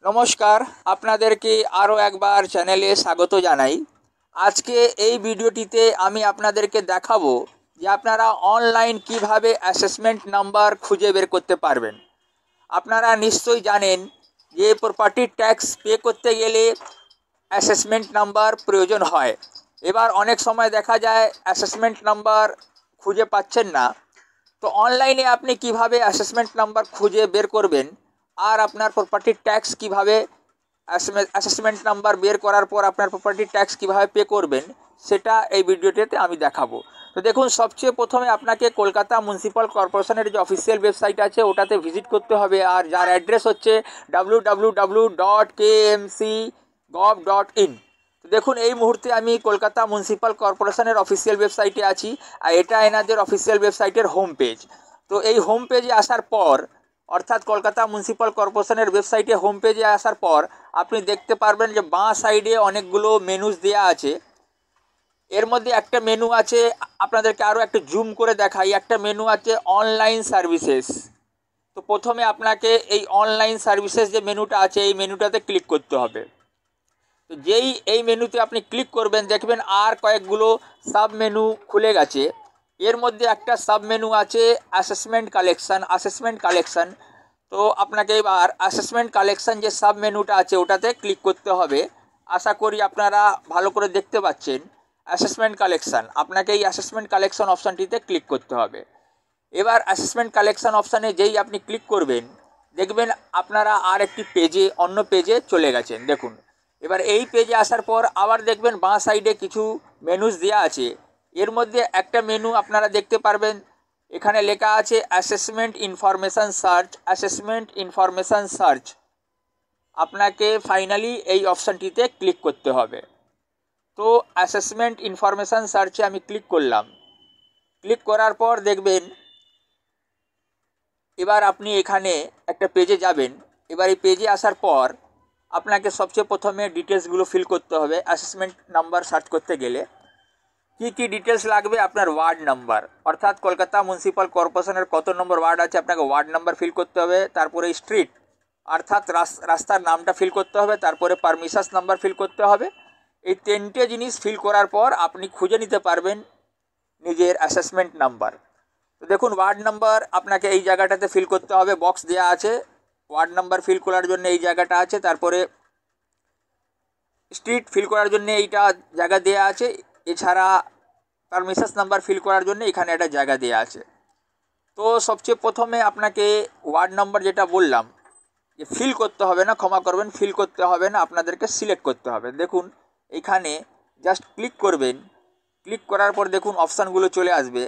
নমস্কার, আপনাদেরকে আরও একবার চ্যানেলে স্বাগত জানাই। আজকে এই ভিডিওটিতে আমি আপনাদেরকে দেখাবো যে আপনারা অনলাইন কিভাবে অ্যাসেসমেন্ট নাম্বার খুঁজে বের করতে পারবেন। আপনারা নিশ্চয়ই জানেন যে প্রপার্টি ট্যাক্স পে করতে গেলে অ্যাসেসমেন্ট নাম্বার প্রয়োজন হয়। এবার অনেক সময় দেখা যায় অ্যাসেসমেন্ট নাম্বার খুঁজে পাচ্ছেন না, তো অনলাইনে আপনি কিভাবে অ্যাসেসমেন্ট নাম্বার খুঁজে বের করবেন আর আপনার প্রপার্টি ট্যাক্স কিভাবে অ্যাসেসমেন্ট নাম্বার বের করার পর আপনার প্রপার্টি ট্যাক্স কিভাবে পে করবেন সেটা এই ভিডিওটিতে আমি দেখাবো। তো দেখুন, সবচেয়ে প্রথমে আপনাকে কলকাতা মিউনিসিপ্যাল কর্পোরেশনের যে অফিসিয়াল ওয়েবসাইট আছে ওটাতে ভিজিট করতে হবে, আর যার অ্যাড্রেস হচ্ছে www.kmcgov.in। তো দেখুন, এই মুহূর্তে আমি কলকাতা মিউনিসিপ্যাল কর্পোরেশনের অফিসিয়াল ওয়েবসাইটে আছি, আর এটা এনাদের অফিসিয়াল ওয়েবসাইটের হোম পেজ। তো এই হোম পেজে আসার পর, অর্থাৎ কলকাতা মিউনিসিপ্যাল কর্পোরেশনের ওয়েবসাইটে হোম পেজে আসার পর আপনি দেখতে পারবেন যে বাঁ সাইডে অনেকগুলো মেনুস দেওয়া আছে। এর মধ্যে একটা মেনু আছে, আপনাদেরকে আরও একটা জুম করে দেখাই, একটা মেনু আছে অনলাইন সার্ভিসেস। তো প্রথমে আপনাকে এই অনলাইন সার্ভিসেস যে মেনুটা আছে এই মেনুটাতে ক্লিক করতে হবে। তো যেই এই মেনুতে আপনি ক্লিক করবেন দেখবেন আর কয়েকগুলো সাব মেনু খুলে গেছে। এর মধ্যে একটা সাব মেনু আছে অ্যাসেসমেন্ট কালেকশন। তো আপনাকে এবার অ্যাসেসমেন্ট কালেকশন যে সাব মেনুটা আছে ওটাতে ক্লিক করতে হবে। আশা করি আপনারা ভালো করে দেখতে পাচ্ছেন অ্যাসেসমেন্ট কালেকশন। আপনাকে এই অ্যাসেসমেন্ট কালেকশন অপশানটিতে ক্লিক করতে হবে। এবার অ্যাসেসমেন্ট কালেকশন অপশানে যেই আপনি ক্লিক করবেন দেখবেন আপনারা আর একটি পেজে, অন্য পেজে চলে গেছেন। দেখুন, এবার এই পেজে আসার পর আবার দেখবেন বাঁ সাইডে কিছু মেনুস দেওয়া আছে। এর মধ্যে একটা মেনু আপনারা দেখতে পারবেন, এখানে লেখা আছে অ্যাসেসমেন্ট ইনফরমেশান সার্চ। আপনাকে ফাইনালি এই অপশানটিতে ক্লিক করতে হবে। তো অ্যাসেসমেন্ট ইনফরমেশান সার্চে আমি ক্লিক করলাম। ক্লিক করার পর দেখবেন এবার আপনি এখানে একটা পেজে যাবেন। এবার এই পেজে আসার পর আপনাকে সবচেয়ে প্রথমে ডিটেলসগুলো ফিল করতে হবে। অ্যাসেসমেন্ট নাম্বার সার্চ করতে গেলে কি ডিটেলস লাগবে, আপনার ওয়ার্ড নাম্বার, অর্থাৎ কলকাতা মিউনিসিপ্যাল কর্পোরেশনের কত নম্বর ওয়ার্ড আছে আপনাকে ওয়ার্ড নাম্বার ফিল করতে হবে। তারপরে স্ট্রিট অর্থাৎ রাস্তার নামটা ফিল করতে হবে। তারপরে পারমিশাস নাম্বার ফিল করতে হবে। এই তিনটে জিনিস ফিল করার পর আপনি খুঁজে নিতে পারবেন নিজের অ্যাসেসমেন্ট নাম্বার। তো দেখুন, ওয়ার্ড নাম্বার আপনাকে এই জায়গাটাতে ফিল করতে হবে, বক্স দেওয়া আছে। ওয়ার্ড নাম্বার ফিল করার জন্য এই জায়গাটা আছে। তারপরে স্ট্রিট ফিল করার জন্য এইটা জায়গা দেওয়া আছে। এছাড়া পারমিশাস নাম্বার ফিল করার জন্য এখানে একটা জায়গা দেওয়া আছে। তো সবচেয়ে প্রথমে আপনাকে ওয়ার্ড নাম্বার যেটা বললাম যে ফিল করতে হবে না, ক্ষমা করবেন, ফিল করতে হবে না, আপনাদেরকে সিলেক্ট করতে হবে। দেখুন, এখানে জাস্ট ক্লিক করবেন। ক্লিক করার পর দেখুন অপশানগুলো চলে আসবে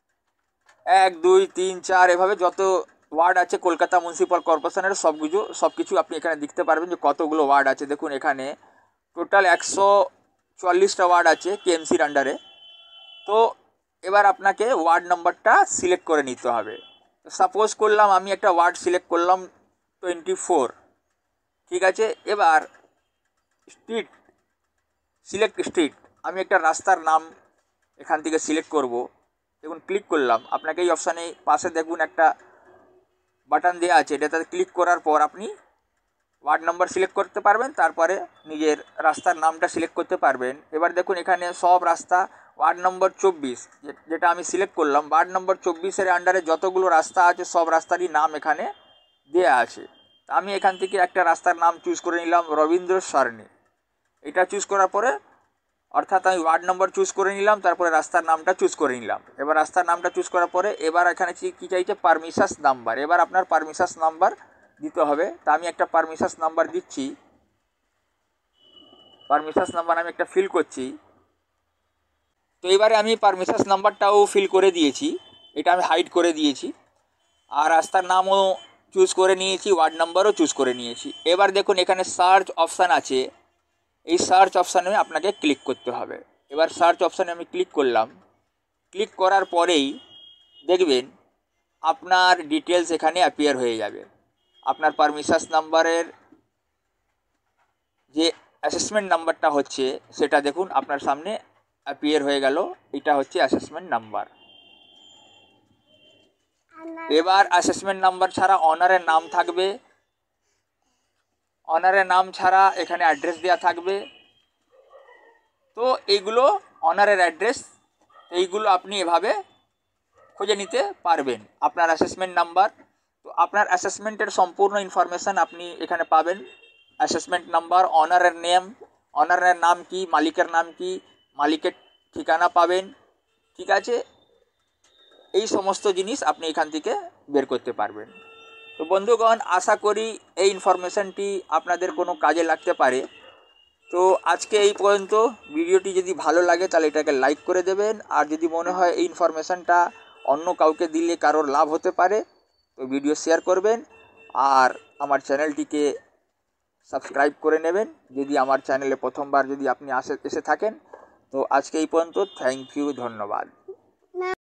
1 2 3 4 এভাবে যত ওয়ার্ড আছে কলকাতা মিউনিসিপ্যাল কর্পোরেশনের সব কিছু আপনি এখানে দেখতে পারবেন যে কতগুলো ওয়ার্ড আছে। দেখুন, এখানে টোটাল 144টা ওয়ার্ড আছে কেএমসির আন্ডারে। তো এবার আপনাকে ওয়ার্ড নাম্বারটা সিলেক্ট করে নিতে হবে। সাপোজ করলাম আমি একটা ওয়ার্ড সিলেক্ট করলাম 24, ঠিক আছে। এবার স্ট্রিট, সিলেক্ট স্ট্রিট, আমি একটা রাস্তার নাম এখান থেকে সিলেক্ট করব। দেখুন, ক্লিক করলাম। আপনাকে এই অপশানে পাশে দেখুন একটা বাটন দেওয়া আছে, এটাতে ক্লিক করার পর আপনি ওয়ার্ড নাম্বার সিলেক্ট করতে পারবেন, তারপরে নিজের রাস্তার নামটা সিলেক্ট করতে পারবেন। এবার দেখুন এখানে সব রাস্তা ওয়ার্ড নম্বর 24 যেটা আমি সিলেক্ট করলাম, ওয়ার্ড নম্বর 24-এর আন্ডারে যতগুলো রাস্তা আছে সব রাস্তারই নাম এখানে দেয়া আছে। আমি এখান থেকে একটা রাস্তার নাম চুজ করে নিলাম, রবীন্দ্র সরণি। এটা চুজ করার পরে অর্থাৎ আমি ওয়ার্ড নম্বর চুজ করে নিলাম, তারপরে রাস্তার নামটা চুজ করে নিলাম। এবার রাস্তার নামটা চুজ করার পরে এবার এখানে কী চাইছে, পারমিশাস নাম্বার। এবার আপনার পারমিশাস নাম্বার দিতে হবে। তা আমি একটা পারমিশাস নাম্বার দিচ্ছি। পারমিশাস নাম্বার আমি একটা ফিল করছি। তো এবারে আমি পারমিশাস নাম্বারটাও ফিল করে দিয়েছি, এটা আমি হাইড করে দিয়েছি। আর রাস্তার নামও চুজ করে নিয়েছি, ওয়ার্ড নাম্বারও চুজ করে নিয়েছি। এবার দেখুন এখানে সার্চ অপশান আছে, এই সার্চ অপশানে আপনাকে ক্লিক করতে হবে। এবার সার্চ অপশানে আমি ক্লিক করলাম। ক্লিক করার পরেই দেখবেন আপনার ডিটেলস এখানে অ্যাপিয়ার হয়ে যাবে। আপনার পারমিশাস নাম্বারের যে অ্যাসেসমেন্ট নাম্বারটা হচ্ছে সেটা দেখুন আপনার সামনে অ্যাপিয়ার হয়ে গেল। এটা হচ্ছে অ্যাসেসমেন্ট নাম্বার। এবার অ্যাসেসমেন্ট নাম্বার ছাড়া অনারের নাম থাকবে, অনারের নাম ছাড়া এখানে অ্যাড্রেস দেওয়া থাকবে। তো এইগুলো অনারের অ্যাড্রেস, এইগুলো আপনি এভাবে খুঁজে নিতে পারবেন। আপনার অ্যাসেসমেন্ট নাম্বার, তো আপনার অ্যাসেসমেন্টের সম্পূর্ণ ইনফরমেশান আপনি এখানে পাবেন। অ্যাসেসমেন্ট নাম্বার, অনারের নেম, অনারের নাম কি, মালিকের নাম কি, মালিকের ঠিকানা পাবেন, ঠিক আছে। এই সমস্ত জিনিস আপনি এখান থেকে বের করতে পারবেন। তো বন্ধুগণ, আশা করি এই ইনফরমেশানটি আপনাদের কোনো কাজে লাগতে পারে। তো আজকে এই পর্যন্ত। ভিডিওটি যদি ভালো লাগে তাহলে এটাকে লাইক করে দেবেন, আর যদি মনে হয় এই ইনফরমেশানটা অন্য কাউকে দিলে কারোর লাভ হতে পারে তো ভিডিও শেয়ার করবেন, আর আমার চ্যানেলটিকে সাবস্ক্রাইব করে নেবেন যদি আমার চ্যানেলে প্রথমবার যদি আপনি এসে থাকেন। তো আজকে এই পর্যন্ত। থ্যাংক ইউ, ধন্যবাদ।